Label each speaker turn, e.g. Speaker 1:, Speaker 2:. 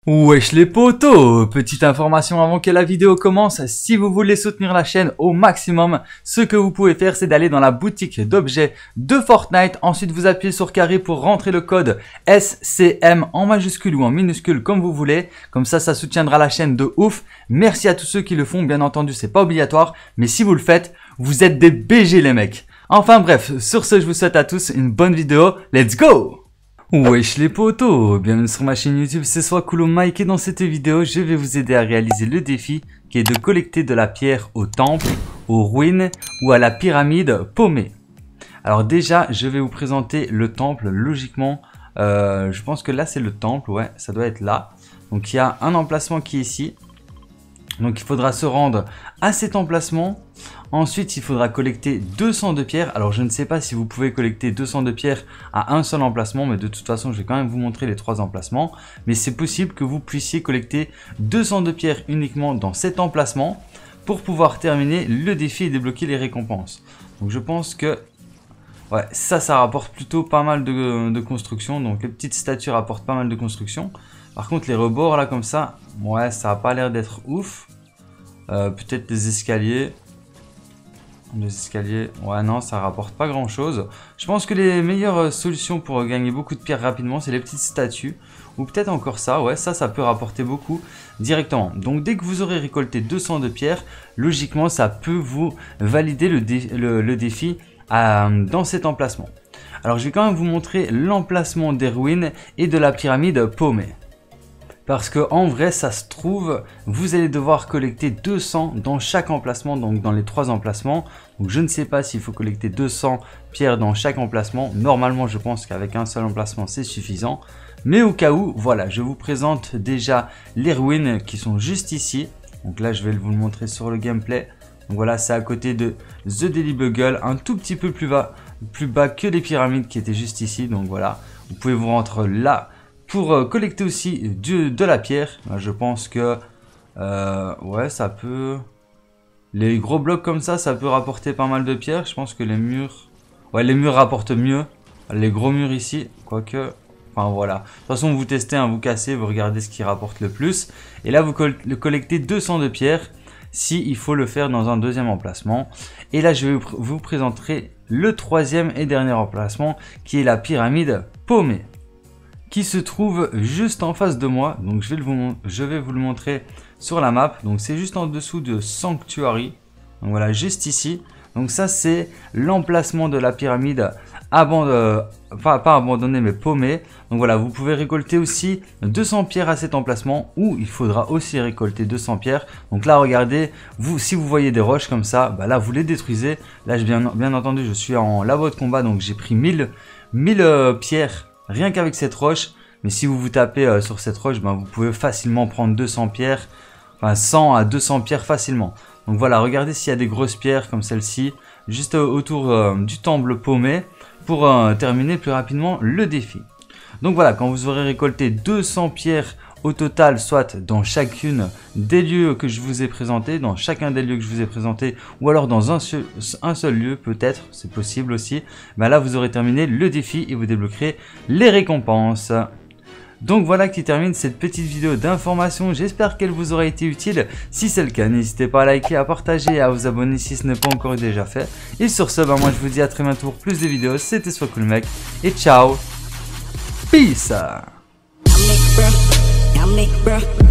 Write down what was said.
Speaker 1: Wesh les potos, petite information avant que la vidéo commence, si vous voulez soutenir la chaîne au maximum, ce que vous pouvez faire c'est d'aller dans la boutique d'objets de Fortnite, ensuite vous appuyez sur carré pour rentrer le code SCM en majuscule ou en minuscule comme vous voulez, comme ça soutiendra la chaîne de ouf. Merci à tous ceux qui le font, bien entendu c'est pas obligatoire, mais si vous le faites, vous êtes des BG les mecs. Enfin bref, sur ce je vous souhaite à tous une bonne vidéo, let's go! Wesh les potos, bienvenue sur ma chaîne YouTube, c'est Swakulo Mike et dans cette vidéo je vais vous aider à réaliser le défi qui est de collecter de la pierre au temple, aux ruines ou à la pyramide paumée. Alors déjà je vais vous présenter le temple, logiquement je pense que là c'est le temple, ouais ça doit être là. Donc il y a un emplacement qui est ici, donc il faudra se rendre à cet emplacement. Ensuite, il faudra collecter 200 de pierres. Alors, je ne sais pas si vous pouvez collecter 200 de pierres à un seul emplacement, mais de toute façon, je vais quand même vous montrer les 3 emplacements. Mais c'est possible que vous puissiez collecter 200 de pierres uniquement dans cet emplacement pour pouvoir terminer le défi et débloquer les récompenses. Donc, je pense que ouais, ça rapporte plutôt pas mal de construction. Donc, les petites statues rapportent pas mal de construction. Par contre, les rebords là comme ça, ouais, ça n'a pas l'air d'être ouf. Peut-être des escaliers. Les escaliers, ouais non, ça rapporte pas grand chose. Je pense que les meilleures solutions pour gagner beaucoup de pierres rapidement, c'est les petites statues. Ou peut-être encore ça, ouais, ça peut rapporter beaucoup directement. Donc dès que vous aurez récolté 200 de pierres, logiquement ça peut vous valider le défi dans cet emplacement. Alors je vais quand même vous montrer l'emplacement des ruines et de la pyramide paumée. Parce que en vrai ça se trouve, vous allez devoir collecter 200 dans chaque emplacement, donc dans les 3 emplacements. Donc je ne sais pas s'il faut collecter 200 pierres dans chaque emplacement. Normalement je pense qu'avec un seul emplacement c'est suffisant. Mais au cas où, voilà, je vous présente déjà les ruines qui sont juste ici. Donc là je vais vous le montrer sur le gameplay. Donc voilà, c'est à côté de The Daily Bugle, un tout petit peu plus bas que les pyramides qui étaient juste ici. Donc voilà, vous pouvez vous rendre là pour collecter aussi de la pierre. Je pense que ouais, ça peut, les gros blocs comme ça peut rapporter pas mal de pierres. Je pense que les murs, ouais, les murs rapportent mieux. Les gros murs ici, quoique, enfin voilà. De toute façon vous testez, hein, vous cassez, vous regardez ce qui rapporte le plus. Et là vous collectez 200 de pierres si il faut le faire dans un deuxième emplacement. Et là je vais vous présenter le 3e et dernier emplacement qui est la pyramide paumée, qui se trouve juste en face de moi. Donc je vais vous le montrer sur la map. Donc c'est juste en dessous de Sanctuary. Donc voilà, juste ici. Donc ça c'est l'emplacement de la pyramide pas abandonnée mais paumée. Donc voilà, vous pouvez récolter aussi 200 pierres à cet emplacement, où il faudra aussi récolter 200 pierres. Donc là regardez, si vous voyez des roches comme ça, bah là vous les détruisez. Là bien entendu je suis en labo de combat, donc j'ai pris 1000 pierres rien qu'avec cette roche. Mais si vous vous tapez sur cette roche, ben, vous pouvez facilement prendre 200 pierres, enfin 100 à 200 pierres facilement. Donc voilà, regardez s'il y a des grosses pierres comme celle-ci, juste autour du temple paumé, pour terminer plus rapidement le défi. Donc voilà, quand vous aurez récolté 200 pierres au total, soit dans chacune des lieux que je vous ai présentés, dans chacun des lieux que je vous ai présentés, ou alors dans un seul lieu peut-être, c'est possible aussi, ben là vous aurez terminé le défi et vous débloquerez les récompenses. Donc voilà qui termine cette petite vidéo d'information, j'espère qu'elle vous aura été utile. Si c'est le cas, n'hésitez pas à liker, à partager et à vous abonner si ce n'est pas encore déjà fait. Et sur ce, ben moi je vous dis à très bientôt pour plus de vidéos, c'était Swakulo Mike et ciao, peace.